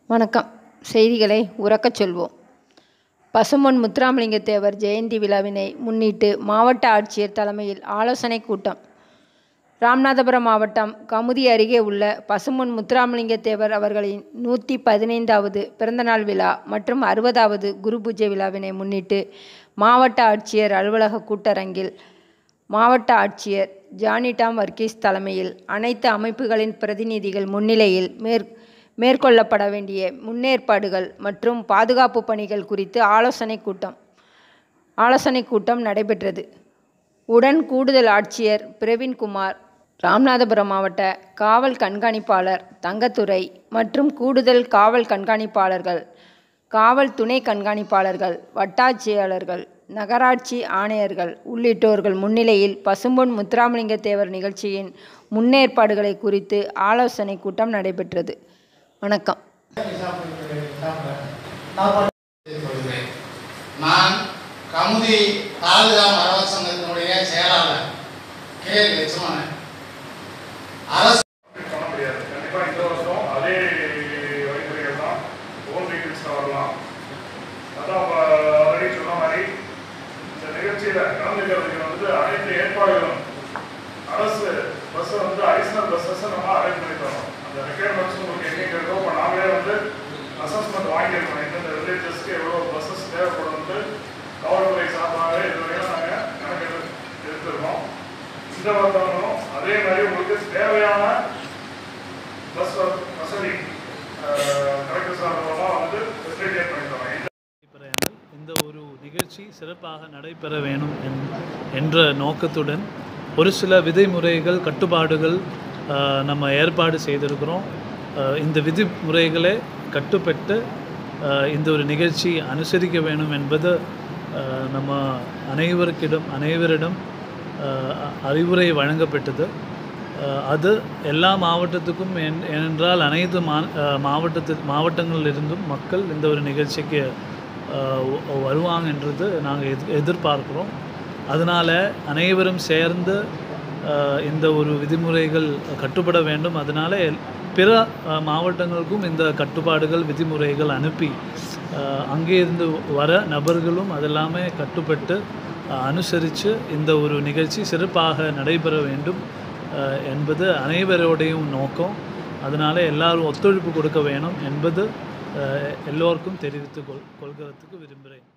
வணக்கம். செய்திகளை உரக்கச் சொல்வோம். பசும்பொன் முத்துராமலிங்க தேவர் ஜெயந்தி விழாவினை முன்னிட்டு மாவட்ட ஆட்சியர் தலைமையில் ஆலோசனைக் கூட்டம். ராமநாதபுரம் மாவட்டம் கமுதி அருகே உள்ள பசும்பொன் முத்துராமலிங்க தேவர் அவர்களின் 115வது பிறந்தநாள் விழா மற்றும் 60வது குரு பூஜை விழாவினை முன்னிட்டு மாவட்ட ஆட்சியர் அலுவலக கூட்டரங்கில் மாவட்ட ஆட்சியர் ஜானி டாம் வர்கீஸ் தலைமையில் அனைத்து அமைப்புகளின் பிரதிநிதிகள் முன்னிலையில் மேற்கொள்ளப்பட வேண்டிய முன்னேற்பாடுகள் மற்றும் பாதுகாப்பு பணிகள் குறித்து ஆலோசனைக் கூட்டம் நடைபெற்றது. உடன் கூடுதல் ஆட்சியர் பிரவீன்குமார், ராமநாதபுரம் மாவட்ட காவல் கண்காணிப்பாளர் தங்கத்துரை மற்றும் கூடுதல் காவல் கண்காணிப்பாளர்கள், காவல் துணை கண்காணிப்பாளர்கள், வட்டாட்சியாளர்கள், நகராட்சி ஆணையர்கள் உள்ளிட்டோர்கள் முன்னிலையில் பசும்பொன் முத்துராமலிங்க தேவர் நிகழ்ச்சியின் முன்னேற்பாடுகளை குறித்து ஆலோசனைக் கூட்டம் நடைபெற்றது. வணக்கம். நான் கமுதி தாலுகா மரவர் சங்கத்தினுடைய செயலாளர் கே. லட்சுமணன். அரசு பண்ண முடியாது. கண்டிப்பா இந்த வருஷம் அதே வழிமுறைகள் தான் ஓன் வெஹிக்கிள்ஸ்ல வரலாம். அதான் ஆல்ரெடி சொன்ன மாதிரி இந்த நிகழ்ச்சியில கலந்துக்கிறதுக்கு அனைத்து ஏற்பாடுகளும் அரசு பஸ் அடிஷனல் பஸ்ஸஸ் நம்ம அரேஞ்ச் பண்ணி தரோம். அந்த ரெக்யர்மெண்ட்ஸ் உங்களுக்கு எங்கே இருக்கோ இப்போ நாமளே அசஸ்மெண்ட் வாங்கியிருக்கோம். எந்தெந்த வில்லேஜஸ்க்கு எவ்வளோ பஸ்ஸஸ் தேவைப்படும் காவல்துறை சார்பாக இதுவரையும் நாங்கள் கணக்கு எடுத்துருக்கோம். இந்த வருடங்களும் அதே மாதிரி உங்களுக்கு தேவையான பஸ் வசதி கலெக்டர் சார்பாக ஃபெசிலிட்டேட் பண்ணி தரோம். இந்த ஒரு நிகழ்ச்சி சிறப்பாக நடைபெற வேணும் என்ற நோக்கத்துடன் ஒரு சில விதிமுறைகள் கட்டுப்பாடுகள் நம்ம ஏற்பாடு செய்திருக்கிறோம். இந்த விதிமுறைகளை கட்டுப்பட்டு இந்த ஒரு நிகழ்ச்சி அனுசரிக்க வேணும் என்பது நம்ம அனைவரிடம் அறிவுரை வழங்கப்பட்டது. அது எல்லா மாவட்டத்துக்கும் ஏனென்றால் அனைத்து மாவட்டங்களிலிருந்தும் மக்கள் இந்த ஒரு நிகழ்ச்சிக்கு வருவாங்க என்றது நாங்கள் எதிர்பார்க்கிறோம். அதனால் அனைவரும் சேர்ந்து இந்த ஒரு விதிமுறைகள் கட்டுப்பட வேண்டும். அதனால் பிற மாவட்டங்களுக்கும் இந்த கட்டுப்பாடுகள் விதிமுறைகள் அனுப்பி அங்கே இருந்து வர நபர்களும் அதெல்லாமே கட்டுப்பட்டு அனுசரித்து இந்த ஒரு நிகழ்ச்சி சிறப்பாக நடைபெற வேண்டும் என்பது அனைவரோடையும் நோக்கம். அதனால் எல்லாரும் ஒத்துழைப்பு கொடுக்க வேணும் என்பது எல்லோருக்கும் தெரிவித்து கொள்கிறதுக்கு விரும்புகிறேன்.